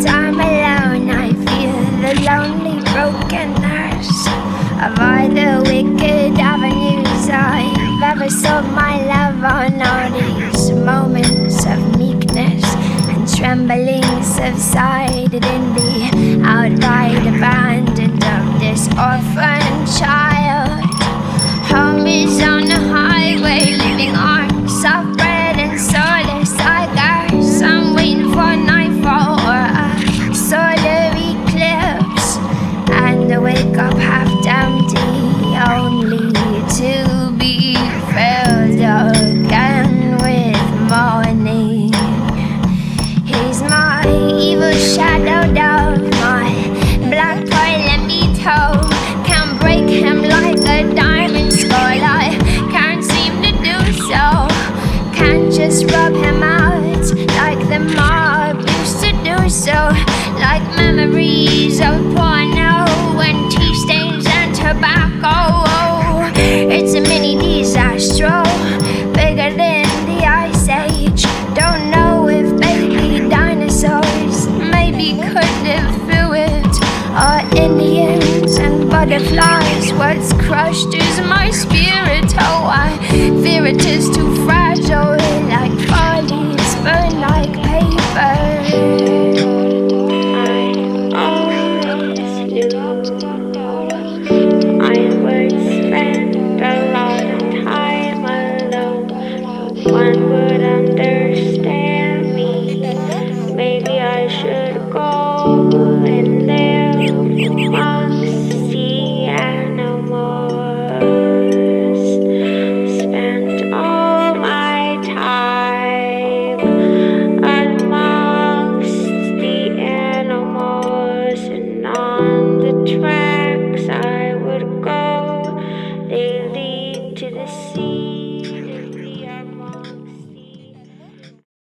I'm alone, I feel the lonely brokenness of all the wicked avenues I've ever sold my love on. All these moments of meekness and trembling subsided in the outright abandon of this orphan child. Home is on the highway, living on soft bread and solace. I guess I'm waiting for nightfall or a solar eclipse, and to wake up half empty, only to be filled again with mourning. He's my evil shadow dove, my black Palamito. Can't break him like a diamond skull, I can't seem to do so. Can't just rub him out like the mob used to do so. Like memories of porno and tearstains and tobacco. Oh, it's a mini disastro, bigger than the ice age. Don't know if baby dinosaurs maybe could live through it, or Indians and butterflies. What's crushed is my spirit. Oh, I fear it is too fragile, like bodies burn like paper.